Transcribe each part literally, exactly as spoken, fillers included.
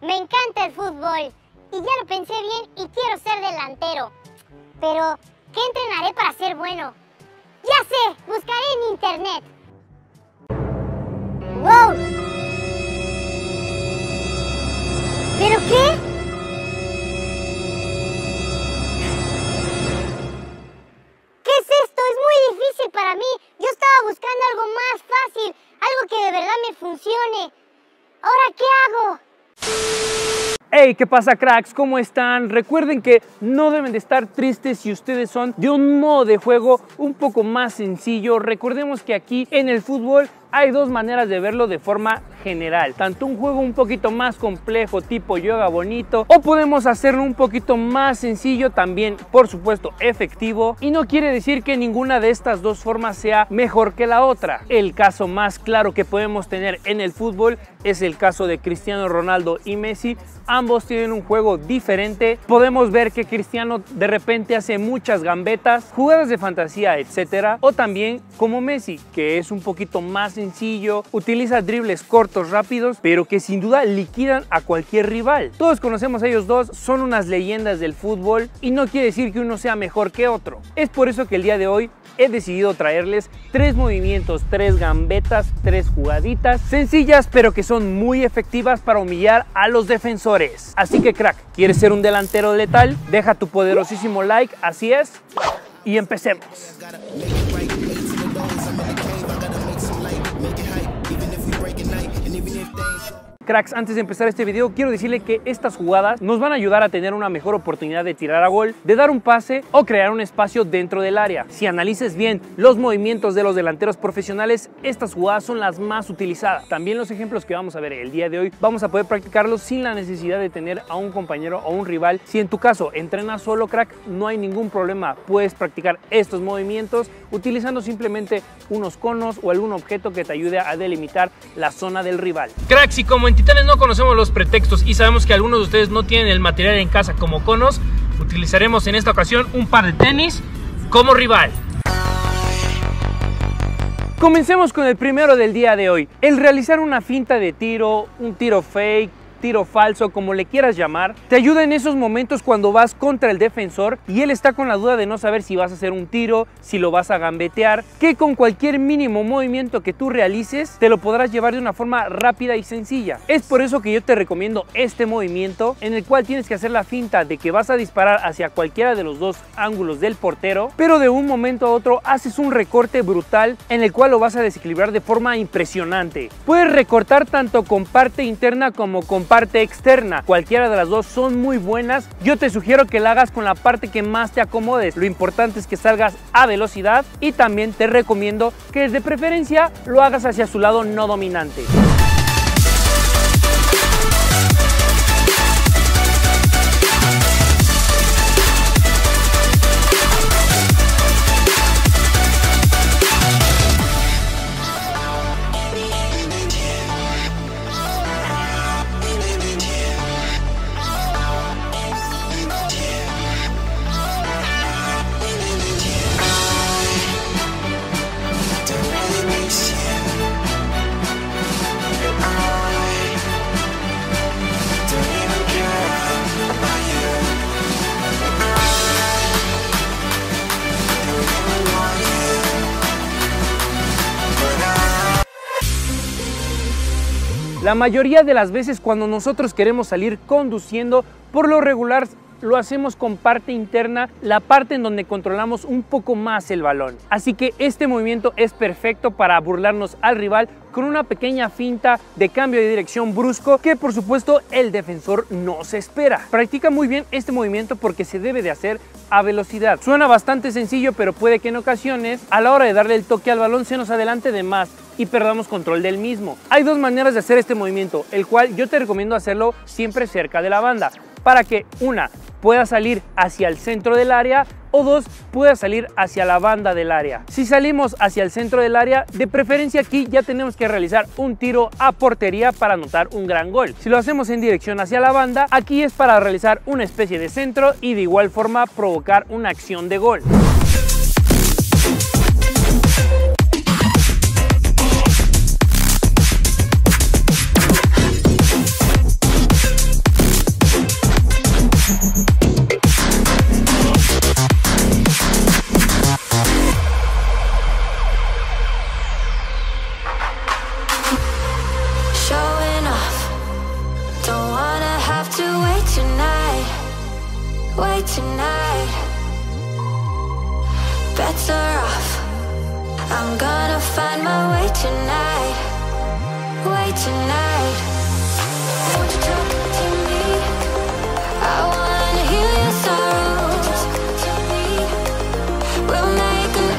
Me encanta el fútbol y ya lo pensé bien y quiero ser delantero. Pero, ¿qué entrenaré para ser bueno? ¡Ya sé! Buscaré en internet. ¡Wow! ¿Pero qué? ¿Qué es esto? Es muy difícil para mí. Yo estaba buscando algo más fácil, algo que de verdad me funcione. ¿Ahora qué hago? Hey, ¿qué pasa, cracks? ¿Cómo están? Recuerden que no deben de estar tristes si ustedes son de un modo de juego un poco más sencillo. Recordemos que aquí en el fútbol hay dos maneras de verlo de forma general. Tanto un juego un poquito más complejo tipo yoga bonito, o podemos hacerlo un poquito más sencillo, también por supuesto efectivo. Y no quiere decir que ninguna de estas dos formas sea mejor que la otra. El caso más claro que podemos tener en el fútbol es el caso de Cristiano Ronaldo y Messi. Ambos tienen un juego diferente. Podemos ver que Cristiano de repente hace muchas gambetas, jugadas de fantasía, etcétera. O también como Messi, que es un poquito más sencillo, utiliza dribles cortos, rápidos, pero que sin duda liquidan a cualquier rival. Todos conocemos a ellos dos, son unas leyendas del fútbol y no quiere decir que uno sea mejor que otro. Es por eso que el día de hoy he decidido traerles tres movimientos, tres gambetas, tres jugaditas sencillas, pero que son muy efectivas para humillar a los defensores. Así que, crack, ¿quieres ser un delantero letal? Deja tu poderosísimo like, así es, y empecemos. Cracks, antes de empezar este video quiero decirle que estas jugadas nos van a ayudar a tener una mejor oportunidad de tirar a gol, de dar un pase o crear un espacio dentro del área. Si analices bien los movimientos de los delanteros profesionales, estas jugadas son las más utilizadas. También los ejemplos que vamos a ver el día de hoy vamos a poder practicarlos sin la necesidad de tener a un compañero o un rival. Si en tu caso entrenas solo, crack, no hay ningún problema. Puedes practicar estos movimientos utilizando simplemente unos conos o algún objeto que te ayude a delimitar la zona del rival. Cracks, y como en Titanes no conocemos los pretextos y sabemos que algunos de ustedes no tienen el material en casa como conos, utilizaremos en esta ocasión un par de tenis como rival. Comencemos con el primero del día de hoy. El realizar una finta de tiro, un tiro fake, tiro falso, como le quieras llamar, te ayuda en esos momentos cuando vas contra el defensor y él está con la duda de no saber si vas a hacer un tiro, si lo vas a gambetear, que con cualquier mínimo movimiento que tú realices te lo podrás llevar de una forma rápida y sencilla. Es por eso que yo te recomiendo este movimiento, en el cual tienes que hacer la finta de que vas a disparar hacia cualquiera de los dos ángulos del portero, pero de un momento a otro haces un recorte brutal en el cual lo vas a desequilibrar de forma impresionante. Puedes recortar tanto con parte interna como con parte externa, cualquiera de las dos son muy buenas. Yo te sugiero que la hagas con la parte que más te acomodes. Lo importante es que salgas a velocidad y también te recomiendo que de preferencia lo hagas hacia su lado no dominante. La mayoría de las veces cuando nosotros queremos salir conduciendo, por lo regular lo hacemos con parte interna, la parte en donde controlamos un poco más el balón. Así que este movimiento es perfecto para burlarnos al rival con una pequeña finta de cambio de dirección brusco que por supuesto el defensor no se espera. Practica muy bien este movimiento porque se debe de hacer a velocidad. Suena bastante sencillo, pero puede que en ocasiones a la hora de darle el toque al balón se nos adelante de más y perdamos control del mismo. Hay dos maneras de hacer este movimiento, el cual yo te recomiendo hacerlo siempre cerca de la banda, para que una, pueda salir hacia el centro del área, o dos, pueda salir hacia la banda del área. Si salimos hacia el centro del área, de preferencia aquí ya tenemos que realizar un tiro a portería para anotar un gran gol. Si lo hacemos en dirección hacia la banda, aquí es para realizar una especie de centro y de igual forma provocar una acción de gol. way tonight. Better off. I'm gonna find my way tonight. Way tonight. Won't you talk to me? I wanna heal your sorrows. To me, we'll make a...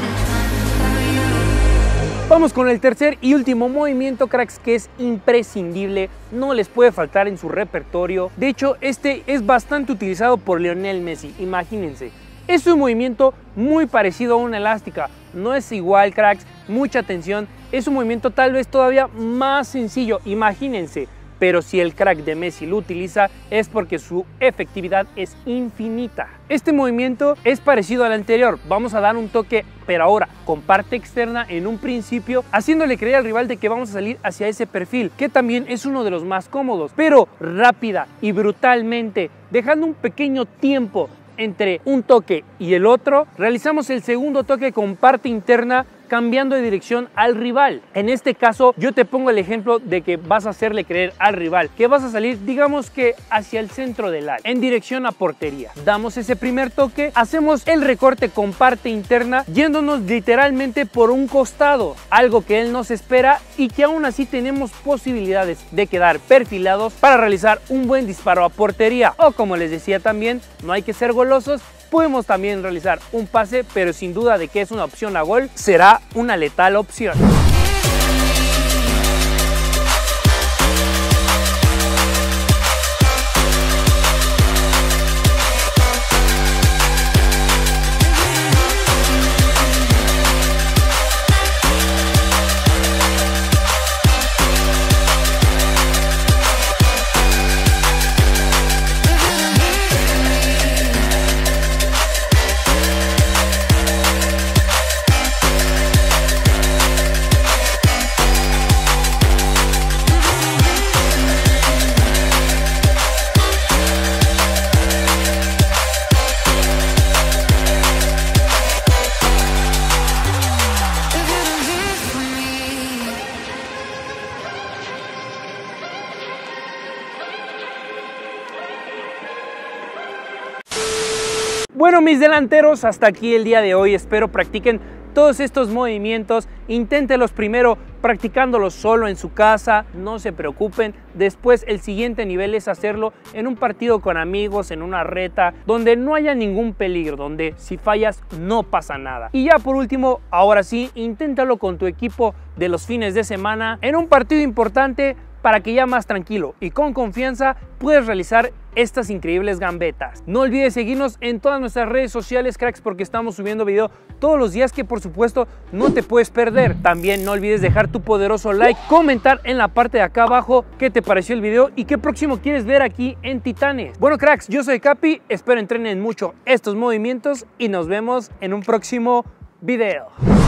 Vamos con el tercer y último movimiento, cracks, que es imprescindible, no les puede faltar en su repertorio. De hecho, este es bastante utilizado por Lionel Messi, imagínense. Es un movimiento muy parecido a una elástica, no es igual, cracks, mucha atención. Es un movimiento tal vez todavía más sencillo, imagínense. Pero si el crack de Messi lo utiliza es porque su efectividad es infinita. Este movimiento es parecido al anterior, vamos a dar un toque, pero ahora con parte externa en un principio, haciéndole creer al rival de que vamos a salir hacia ese perfil, que también es uno de los más cómodos, pero rápida y brutalmente, dejando un pequeño tiempo entre un toque y el otro, realizamos el segundo toque con parte interna, cambiando de dirección al rival. En este caso yo te pongo el ejemplo de que vas a hacerle creer al rival que vas a salir, digamos que hacia el centro del área, en dirección a portería. Damos ese primer toque, hacemos el recorte con parte interna, yéndonos literalmente por un costado, algo que él nos espera y que aún así tenemos posibilidades de quedar perfilados para realizar un buen disparo a portería. O como les decía también, no hay que ser golosos, podemos también realizar un pase, pero sin duda de que es una opción a gol, será una letal opción. Bueno, mis delanteros, hasta aquí el día de hoy. Espero practiquen todos estos movimientos. Inténtelos primero practicándolos solo en su casa, no se preocupen. Después el siguiente nivel es hacerlo en un partido con amigos, en una reta, donde no haya ningún peligro, donde si fallas no pasa nada. Y ya por último, ahora sí, inténtalo con tu equipo de los fines de semana, en un partido importante, para que ya más tranquilo y con confianza puedes realizar estas increíbles gambetas. No olvides seguirnos en todas nuestras redes sociales, cracks, porque estamos subiendo video todos los días que por supuesto no te puedes perder. También no olvides dejar tu poderoso like, comentar en la parte de acá abajo qué te pareció el video y qué próximo quieres ver aquí en Titanes. Bueno, cracks, yo soy Capi, espero entrenen mucho estos movimientos y nos vemos en un próximo video.